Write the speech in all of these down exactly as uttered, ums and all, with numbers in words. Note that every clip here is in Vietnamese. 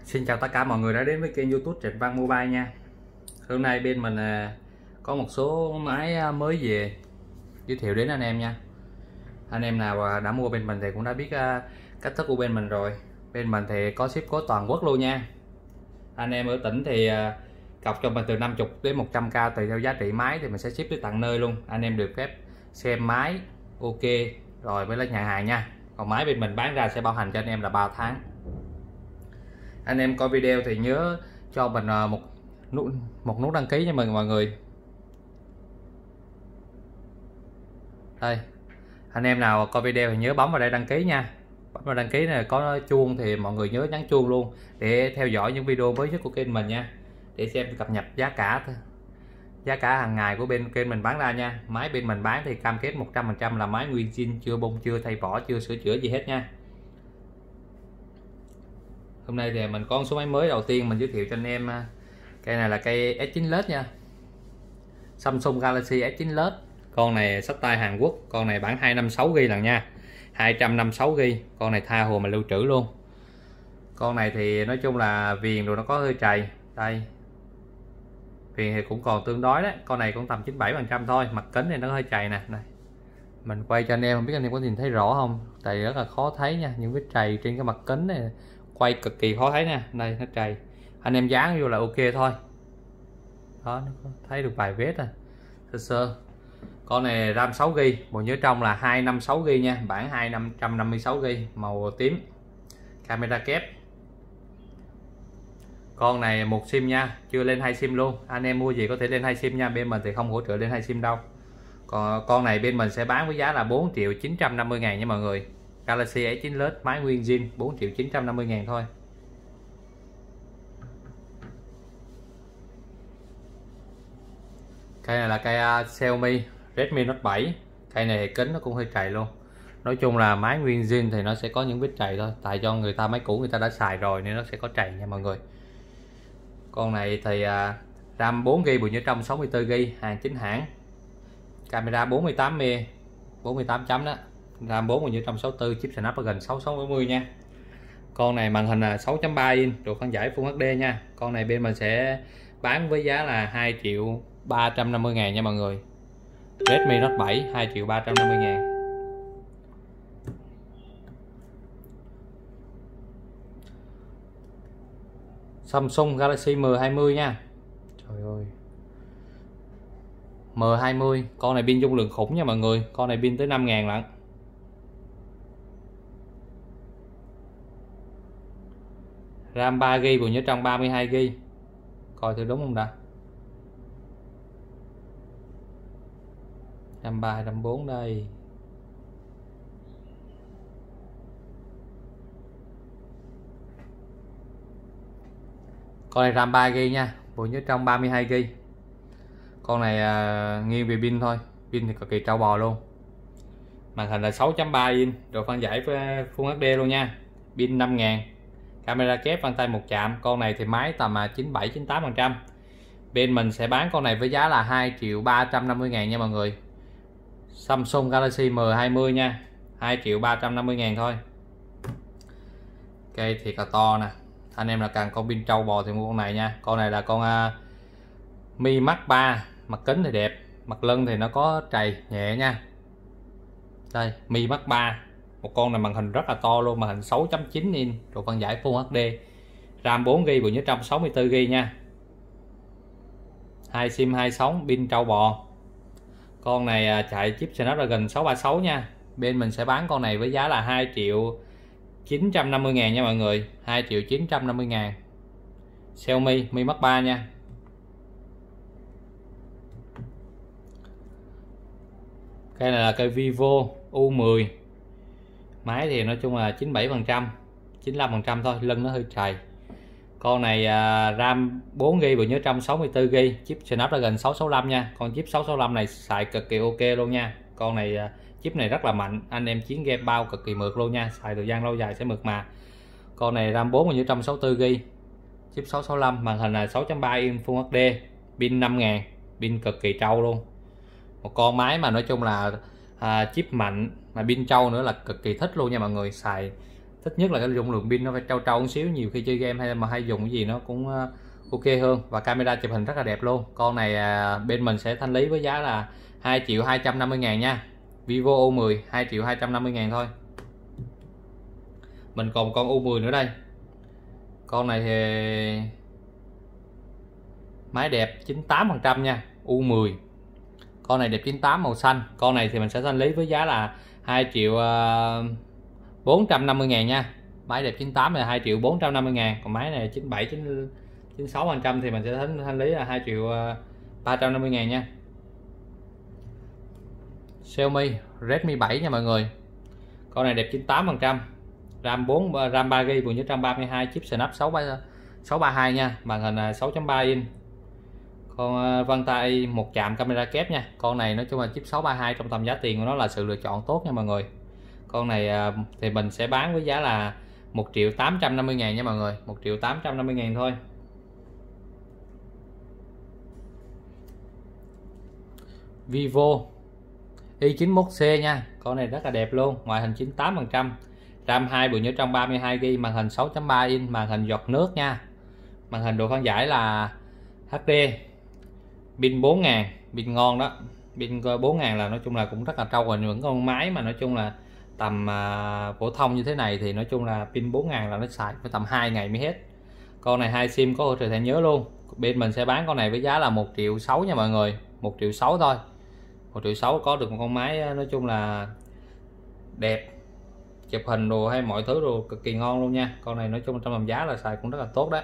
Xin chào tất cả mọi người đã đến với kênh YouTube Trịnh Văn Mobile nha. Hôm nay bên mình có một số máy mới về giới thiệu đến anh em nha. Anh em nào đã mua bên mình thì cũng đã biết cách thức của bên mình rồi. Bên mình thì có ship code toàn quốc luôn nha. Anh em ở tỉnh thì cọc cho mình từ năm mươi đến một trăm k tùy theo giá trị máy thì mình sẽ ship tới tận nơi luôn. Anh em được phép xem máy ok rồi mới lấy nhà hàng nha. Còn máy bên mình bán ra sẽ bảo hành cho anh em là ba tháng. Anh em coi video thì nhớ cho mình một nút một nút đăng ký cho mình mọi người. Đây, anh em nào coi video thì nhớ bấm vào đây đăng ký nha. Bấm vào đăng ký này có chuông thì mọi người nhớ nhấn chuông luôn để theo dõi những video mới nhất của kênh mình nha, để xem cập nhật giá cả giá cả hàng ngày của bên kênh mình bán ra nha. Máy bên mình bán thì cam kết một trăm phần trăm là máy nguyên zin, chưa bung, chưa thay vỏ, chưa sửa chữa gì hết nha. Hôm nay thì mình có một số máy mới. Đầu tiên mình giới thiệu cho anh em cây này là cây S chín led nha, Samsung Galaxy S chín led. Con này xách tay Hàn Quốc, con này bản hai trăm năm mươi sáu gi-ga-bai lần nha, hai trăm năm mươi sáu gi-ga-bai. Con này tha hồ mà lưu trữ luôn. Con này thì nói chung là viền rồi nó có hơi trầy, đây viền thì cũng còn tương đối đấy. Con này cũng tầm chín mươi bảy phần trăm thôi, mặt kính thì nó hơi trầy nè. Này mình quay cho anh em, không biết anh em có nhìn thấy rõ không, tại rất là khó thấy nha, những vết trầy trên cái mặt kính này quay cực kỳ khó thấy nha. Đây nó trầy, anh em dán vô là ok thôi. Đó, nó thấy được vài vết à, sơ sơ. Con này RAM sáu gi-ga-bai, bộ nhớ trong là hai trăm năm mươi sáu gi-ga-bai nha, bản hai trăm năm mươi sáu gi-ga-bai, màu tím, camera kép. Con này một sim nha, chưa lên hai sim luôn. Anh em mua gì có thể lên hai sim nha, bên mình thì không hỗ trợ lên hai sim đâu. Còn con này bên mình sẽ bán với giá là bốn triệu chín trăm năm mươi ngàn nha mọi người. Galaxy S chín led máy nguyên zin, bốn triệu chín trăm năm mươi ngàn thôi. Cây này là cây uh, Xiaomi Redmi Note bảy. Cây này thì kính nó cũng hơi trầy luôn. Nói chung là máy nguyên zin thì nó sẽ có những vết trầy thôi, tại do người ta máy cũ người ta đã xài rồi nên nó sẽ có trầy nha mọi người. Con này thì uh, RAM bốn gi-ga-bai, bộ nhớ trong sáu mươi tư gi-ga-bai, hàng chính hãng. Camera bốn mươi tám mê, bốn mươi tám chấm đó. RAM bốn bộ nhớ trong sáu mươi tư, chip Snapdragon sáu sáu bảy mươi nha. Con này màn hình là sáu chấm ba inch, độ phân giải Full hát đê nha. Con này bên mình sẽ bán với giá là hai triệu ba trăm năm mươi ngàn nha mọi người. Redmi Note bảy hai triệu ba trăm năm mươi ngàn. Samsung Galaxy M hai mươi nha. Trời ơi, M hai mươi, con này pin dung lượng khủng nha mọi người. Con này pin tới năm ngàn lận. RAM ba gi-ga-bai, bộ nhớ trong ba mươi hai gi-ga-bai. Coi thử đúng không đã. RAM ba, RAM bốn đây. Con này RAM ba gi-ga-bai nha, bộ nhớ trong ba mươi hai gi-ga-bai. Con này à, nghiêng về pin thôi, pin thì cực kỳ trâu bò luôn. Màn hình là sáu chấm ba inch, độ phân giải Full hát đê luôn nha. Pin năm ngàn. Camera kép vân tay một chạm. Con này thì máy tầm chín mươi bảy chín mươi tám phần trăm. Bên mình sẽ bán con này với giá là hai triệu ba trăm năm mươi ngàn nha mọi người. Samsung Galaxy M hai mươi nha, hai triệu ba trăm năm mươi ngàn thôi. Cây thiệt là to nè. Anh em là càng con pin trâu bò thì mua con này nha. Con này là con uh, Mi Max ba, mặt kính thì đẹp, mặt lưng thì nó có trầy nhẹ nha. Đây, Mi Max ba, một con này màn hình rất là to luôn, màn hình sáu chấm chín inch, độ phân giải Full hát đê, RAM bốn gi-ga-bai, bộ nhớ trong sáu mươi tư gi-ga-bai nha. Hai sim hai sóng, pin trâu bò. Con này chạy chip Snapdragon sáu ba sáu nha. Bên mình sẽ bán con này với giá là hai triệu chín trăm năm mươi ngàn nha mọi người, hai triệu chín trăm năm mươi ngàn. Xiaomi Mi Max ba nha. Cây này là cây Vivo U mười. Máy thì nói chung là chín mươi bảy phần trăm, chín mươi lăm phần trăm thôi, lưng nó hơi trầy. Con này uh, RAM bốn gi-ga-bai, bộ nhớ trong sáu mươi tư gi-ga-bai, chip Snapdragon sáu sáu năm nha. Con chip sáu sáu năm này xài cực kỳ ok luôn nha. Con này uh, chip này rất là mạnh, anh em chiến game bao cực kỳ mượt luôn nha, xài thời gian lâu dài sẽ mượt mà. Con này RAM bốn bộ nhớ trong sáu mươi tư gi-ga-bai, chip sáu sáu năm, màn hình là sáu chấm ba inch Full hát đê, pin năm ngàn, pin cực kỳ trâu luôn. Một con máy mà nói chung là à, chip mạnh mà pin trâu nữa là cực kỳ thích luôn nha mọi người, xài thích nhất là cái dung lượng pin nó phải trâu trâu một xíu, nhiều khi chơi game hay mà hay dùng cái gì nó cũng ok hơn, và camera chụp hình rất là đẹp luôn. Con này à, bên mình sẽ thanh lý với giá là hai triệu hai trăm năm mươi ngàn nha. Vivo U mười hai triệu hai trăm năm mươi ngàn thôi. Mình còn con U mười nữa đây. Con này thì máy đẹp chín mươi tám phần trăm nha, U mười. Con này đẹp chín mươi tám màu xanh. Con này thì mình sẽ thanh lý với giá là hai triệu bốn trăm năm mươi ngàn nha. Máy đẹp chín mươi tám là hai triệu bốn trăm năm mươi ngàn. Còn máy này chín mươi bảy, chín mươi sáu phần trăm thì mình sẽ thanh, thanh lý là hai triệu ba trăm năm mươi ngàn nha. Xiaomi Redmi bảy nha mọi người. Con này đẹp chín mươi tám phần trăm. RAM bốn RAM ba gi bi, bộ nhớ một trăm ba mươi hai, chip Snap sáu ba hai nha, màn hình sáu chấm ba inch. Con vân tay một chạm camera kép nha. Con này nói chung là chip sáu ba hai trong tầm giá tiền của nó là sự lựa chọn tốt nha mọi người. Con này thì mình sẽ bán với giá là một triệu tám trăm năm mươi ngàn nha mọi người, một triệu tám trăm năm mươi ngàn thôi. Vivo Y chín mươi mốt C nha. Con này rất là đẹp luôn, ngoại hình chín mươi tám phần trăm, RAM hai, bộ nhớ một trăm ba mươi hai gi bi, màn hình sáu chấm ba inch, màn hình giọt nước nha. Màn hình độ phân giải là hát đê, pin bốn ngàn, pin ngon đó. Pin bốn ngàn là nói chung là cũng rất là trâu rồi. Những con máy mà nói chung là tầm à, phổ thông như thế này thì nói chung là pin bốn ngàn là nó xài phải tầm hai ngày mới hết. Con này hai sim có hỗ trợ thẻ nhớ luôn. Bên mình sẽ bán con này với giá là một triệu sáu nha mọi người, một triệu sáu thôi. một triệu sáu có được một con máy nói chung là đẹp, chụp hình đồ hay mọi thứ đồ cực kỳ ngon luôn nha. Con này nói chung trong tầm giá là xài cũng rất là tốt đấy.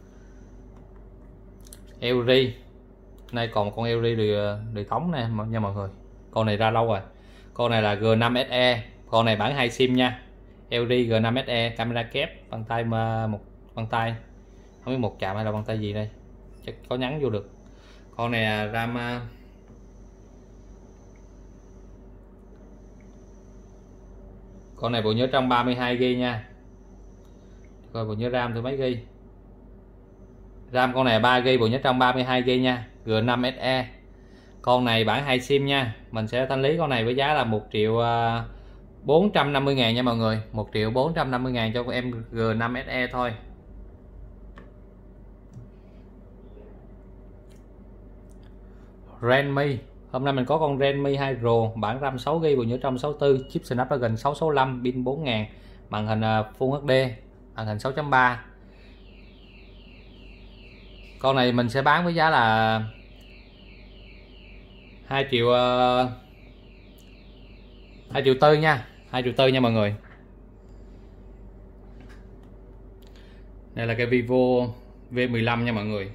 lờ giê nay còn một con lờ giê đời, đời thống này nha mọi người. Con này ra lâu rồi. Con này là G năm S E. Con này bản hai sim nha. lờ giê G năm S E, camera kép, bàn tay mà một bàn tay không biết một chạm hay là bàn tay gì đây, chắc có nhắn vô được. Con này RAM con này bộ nhớ một trăm ba mươi hai gi bi nha. Coi bộ nhớ RAM từ mấy gi. RAM con này ba gi bi, bộ nhớ một trăm ba mươi hai gi bi nha, G năm S E. Con này bản hai sim nha. Mình sẽ thanh lý con này với giá là một triệu bốn trăm năm mươi ngàn nha mọi người, một triệu bốn trăm năm mươi ngàn cho con em G năm S E thôi. Redmi. Hôm nay mình có con Redmi hai Pro, bản RAM sáu gi bi, bộ nhớ một trăm sáu mươi tư, chip Snapdragon sáu sáu lăm, pin bốn ngàn, màn hình Full hát đê, màn hình sáu chấm ba. Con này mình sẽ bán với giá là hai triệu hai triệu tư nha, hai triệu tư nha mọi người. Đây là cái Vivo V mười lăm nha mọi người.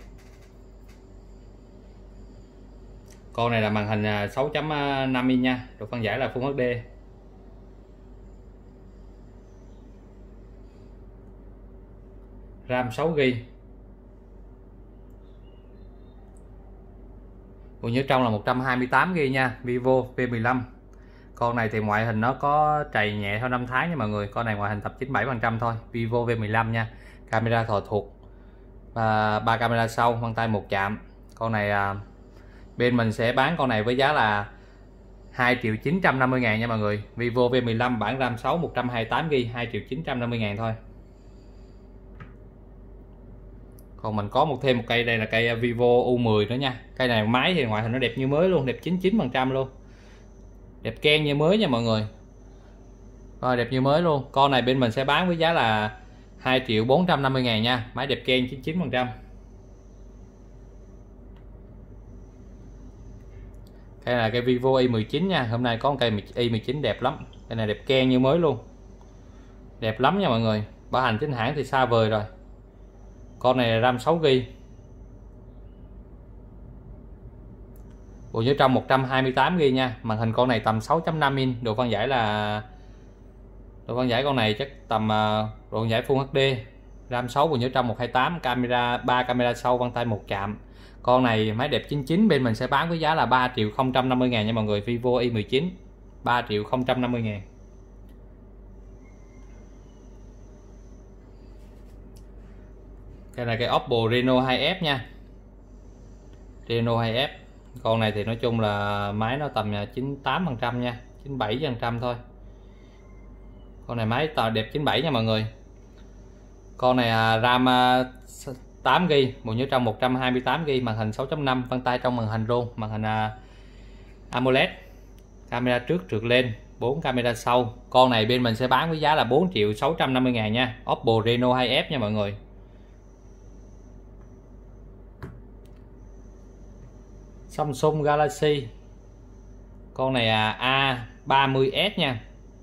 Con này là màn hình sáu chấm năm inch nha, độ phân giải là Full hát đê. RAM sáu gi bi. Bộ nhớ trong là một trăm hai mươi tám gi bi nha, Vivo V mười lăm. Con này thì ngoại hình nó có trầy nhẹ theo năm tháng nha mọi người. Con này ngoại hình tập chín mươi bảy phần trăm thôi, Vivo V mười lăm nha. Camera thò thuộc và ba camera sau, vân tay một chạm. Con này à, bên mình sẽ bán con này với giá là hai triệu chín trăm năm mươi ngàn nha mọi người. Vivo V mười lăm bản RAM sáu, một trăm hai mươi tám gi bi, hai triệu chín trăm năm mươi ngàn thôi. Còn mình có một thêm một cây, đây là cây Vivo U mười nữa nha. Cây này máy thì ngoại hình nó đẹp như mới luôn, đẹp chín mươi chín phần trăm luôn. Đẹp ken như mới nha mọi người. Rồi, đẹp như mới luôn. Con này bên mình sẽ bán với giá là hai triệu bốn trăm năm mươi ngàn nha. Máy đẹp ken chín mươi chín phần trăm. Đây là cây Vivo Y mười chín nha. Hôm nay có một cây Y mười chín đẹp lắm. Cây này đẹp ken như mới luôn. Đẹp lắm nha mọi người. Bảo hành chính hãng thì xa vời rồi. Con này là RAM sáu gi bi. Bộ nhớ trong một trăm hai mươi tám gi bi nha. Màn hình con này tầm sáu chấm năm inch, độ phân giải là độ phân giải con này chắc tầm uh, độ phân giải Full hát đê. RAM sáu, bộ nhớ trong một trăm hai mươi tám, camera ba camera sau, vân tay một chạm. Con này máy đẹp chín mươi chín, bên mình sẽ bán với giá là ba triệu không trăm năm mươi ngàn nha mọi người. Vivo Y mười chín ba triệu không trăm năm mươi ngàn. Cái này cái Oppo Reno hai F nha. Reno hai F. Con này thì nói chung là máy nó tầm chín mươi tám phần trăm nha, chín mươi bảy phần trăm thôi. Con này máy tờ đẹp chín bảy nha mọi người. Con này RAM tám gi ga bai, bộ nhớ trong một trăm hai mươi tám gi ga bai, màn hình sáu chấm năm, vân tay trong màn hình luôn, màn hình AMOLED, camera trước trượt lên, bốn camera sau. Con này bên mình sẽ bán với giá là bốn triệu sáu trăm năm mươi ngàn nha. Oppo Reno hai F nha mọi người. Samsung Galaxy, con này là A ba mươi S nha,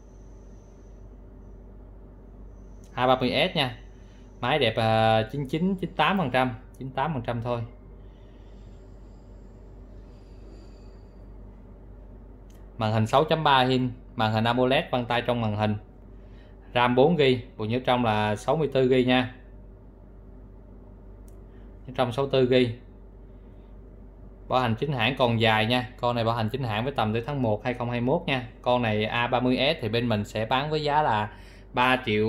A ba mươi S nha. Máy đẹp chín mươi chín chín mươi tám phần trăm, chín mươi tám phần trăm thôi. Màn hình sáu chấm ba inch, màn hình AMOLED, vân tay trong màn hình. RAM bốn gi ga bai, bộ nhớ trong là sáu mươi tư gi ga bai nha. Nhớ trong sáu mươi tư gi ga bai. Bảo hành chính hãng còn dài nha. Con này bảo hành chính hãng với tầm tới tháng một hai không hai mốt nha. Con này A ba mươi S thì bên mình sẽ bán với giá là ba triệu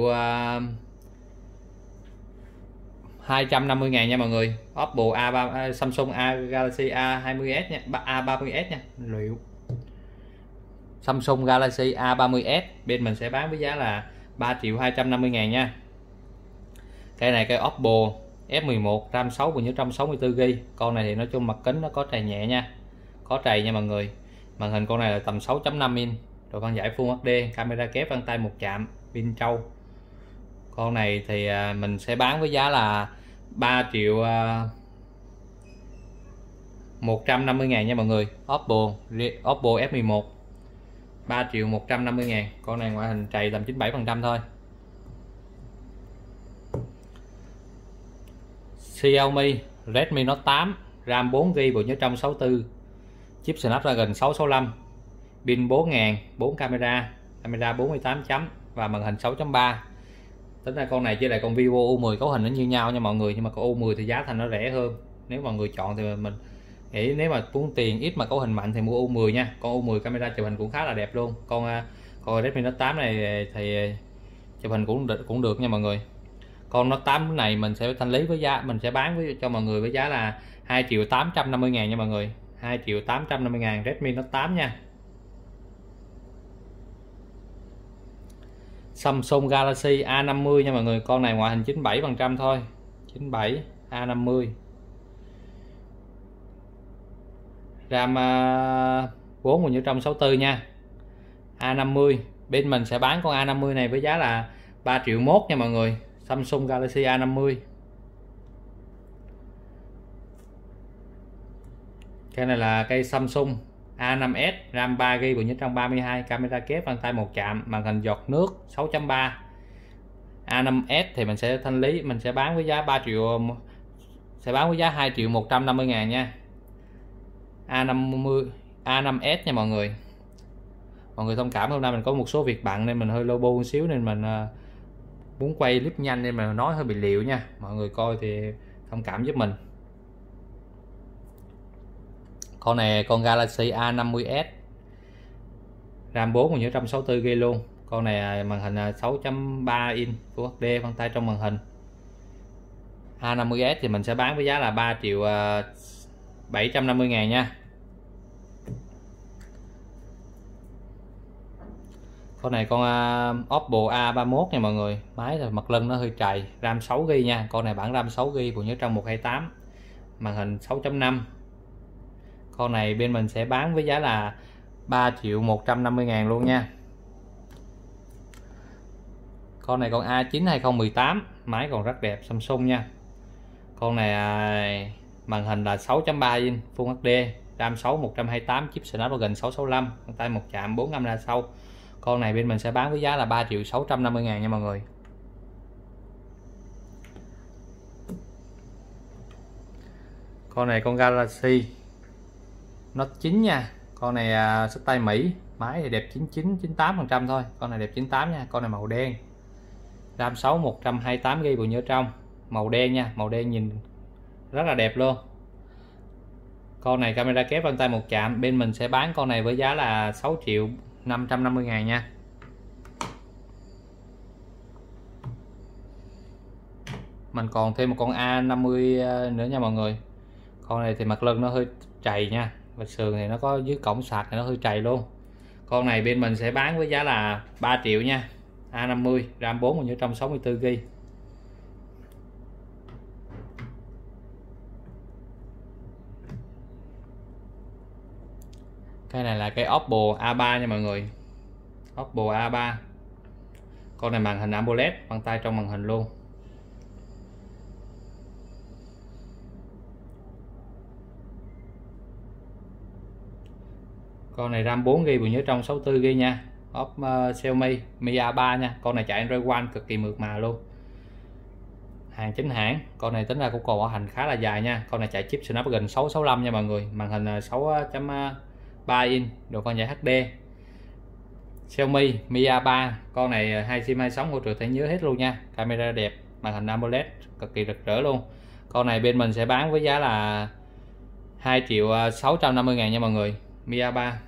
hai trăm năm mươi ngàn nha mọi người. Oppo A ba, Samsung A Galaxy A hai mươi S nha, A ba mươi S nha. Liệu Samsung Galaxy A ba mươi S bên mình sẽ bán với giá là ba triệu hai trăm năm mươi ngàn nha. Cái này cái Oppo F mười một, RAM sáu, bộ nhớ trong sáu mươi tư gi ga bai. Con này thì nói chung mặt kính nó có trầy nhẹ nha, có trầy nha mọi người. Màn hình con này là tầm sáu chấm năm inch, rồi phân giải Full hát đê, camera kép vân tay một chạm, pin trâu. Con này thì mình sẽ bán với giá là ba triệu một trăm năm mươi ngàn nha mọi người. Oppo Oppo F mười một ba triệu một trăm năm mươi ngàn. Con này ngoại hình trầy tầm chín mươi bảy phần trăm thôi. Xiaomi Redmi Note tám, RAM bốn gi ga bai, bộ nhớ trong sáu mươi tư, chip Snapdragon sáu sáu lăm, pin bốn nghìn, bốn camera, camera bốn mươi tám chấm và màn hình sáu chấm ba. Tính ra con này với lại con Vivo U mười cấu hình nó như nhau nha mọi người, nhưng mà con U mười thì giá thành nó rẻ hơn. Nếu mọi người chọn thì mình nghĩ nếu mà muốn tiền ít mà cấu hình mạnh thì mua U mười nha. Con U mười camera chụp hình cũng khá là đẹp luôn. Con con Redmi Note tám này thì chụp hình cũng được, cũng được nha mọi người. Con Note tám này mình sẽ thanh lý với giá, mình sẽ bán với cho mọi người với giá là hai triệu tám trăm năm mươi ngàn nha mọi người. hai triệu tám trăm năm mươi ngàn Redmi Note tám nha. Samsung Galaxy A năm mươi nha mọi người. Con này ngoại hình chín mươi bảy phần trăm thôi, chín mươi bảy, A năm mươi. RAM bốn, bộ nhớ trong sáu mươi tư nha. A năm mươi bên mình sẽ bán con A năm mươi này với giá là ba triệu mốt nha mọi người. Samsung Galaxy A năm mươi. Cái này là cây Samsung A năm S, RAM ba gi ga bai, bộ nhớ trong ba mươi hai, camera kép vân tay một chạm, màn hình giọt nước sáu chấm ba. A năm S thì mình sẽ thanh lý, mình sẽ bán với giá ba triệu, sẽ bán với giá hai triệu một trăm năm mươi ngàn nha. A năm mươi, A năm S nha mọi người. Mọi người thông cảm, hôm nay mình có một số việc bận nên mình hơi lô bô một xíu, nên mình muốn quay clip nhanh nên mà nói hơi bị liệu nha. Mọi người coi thì thông cảm giúp mình. Con này con Galaxy A năm mươi S, RAM bốn, bộ nhớ trong sáu mươi tư gi ga bai luôn. Con này màn hình sáu chấm ba inch Full hát đê, vân tay trong màn hình. A năm mươi S thì mình sẽ bán với giá là ba triệu bảy trăm năm mươi ngàn nha. Con này con uh, Oppo A ba mươi mốt nha mọi người. Máy thì mặt lưng nó hơi trầy, RAM sáu gi ga bai nha. Con này bản RAM sáu gi ga bai, bộ nhớ trong một hai tám, màn hình sáu chấm năm. Con này bên mình sẽ bán với giá là ba triệu một trăm năm mươi ngàn luôn nha. Con này con A chín hai không một tám, máy còn rất đẹp, Samsung nha. Con này à, màn hình là sáu chấm ba inch Full hát đê, RAM sáu một trăm hai mươi tám, chip Snapdragon sáu sáu lăm, tay một chạm, bốn camera sau. Con này bên mình sẽ bán với giá là ba triệu sáu trăm năm mươi ngàn nha mọi người. Con này con Galaxy Note chín nha. Con này à, xách tay Mỹ, máy thì đẹp chín mươi chín chín mươi tám phần trăm thôi. Con này đẹp chín mươi tám nha. Con này màu đen, RAM sáu một trăm hai mươi tám gi ga bai, bộ nhớ trong màu đen nha, màu đen nhìn rất là đẹp luôn. Con này camera kép vân tay một chạm, bên mình sẽ bán con này với giá là sáu triệu năm trăm năm mươi ngàn nha. Mình còn thêm một con A năm mươi nữa nha mọi người. Con này thì mặt lưng nó hơi trầy nha, và sườn thì nó có dưới cổng sạc thì nó hơi trầy luôn. Con này bên mình sẽ bán với giá là ba triệu nha. A năm mươi, RAM bốn và nhớ trong sáu mươi tư gi-ga-bai. Cái này là cái Oppo A ba nha mọi người. Oppo A ba. Con này màn hình AMOLED, vân tay trong màn hình luôn. Con này RAM bốn gi-ga-bai và nhớ trong sáu mươi tư gi-ga-bai nha. Oppo uh, Xiaomi Mi A ba nha. Con này chạy Android One cực kỳ mượt mà luôn. Hàng chính hãng. Con này tính ra cũng còn bảo hành khá là dài nha. Con này chạy chip Snapdragon sáu sáu lăm nha mọi người. Màn hình sáu chấm ba inch, độ phân giải hát đê. Xiaomi Mi A ba. Con này hai sim hai sóng hỗ trợ thẻ nhớ hết luôn nha. Camera đẹp, màn hình AMOLED cực kỳ rực rỡ luôn. Con này bên mình sẽ bán với giá là hai triệu sáu trăm năm mươi ngàn nha mọi người. Mi A ba.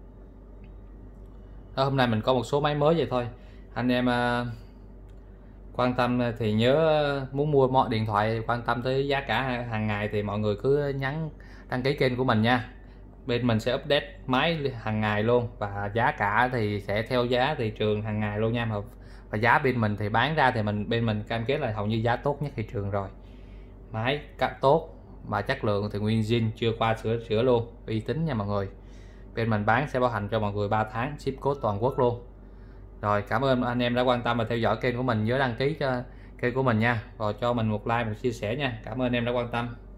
Đó, hôm nay mình có một số máy mới vậy thôi. Anh em uh, quan tâm thì nhớ, muốn mua mọi điện thoại quan tâm tới giá cả hàng ngày thì mọi người cứ nhắn đăng ký kênh của mình nha. Bên mình sẽ update máy hàng ngày luôn, và giá cả thì sẽ theo giá thị trường hàng ngày luôn nha. Và giá bên mình thì bán ra thì mình bên mình cam kết là hầu như giá tốt nhất thị trường rồi. Máy cắt tốt mà chất lượng thì nguyên zin, chưa qua sửa chữa luôn, uy tín nha mọi người. Bên mình bán sẽ bảo hành cho mọi người ba tháng, ship code toàn quốc luôn. Rồi, cảm ơn anh em đã quan tâm và theo dõi kênh của mình. Nhớ đăng ký cho kênh của mình nha, và cho mình một like, một chia sẻ nha. Cảm ơn anh em đã quan tâm.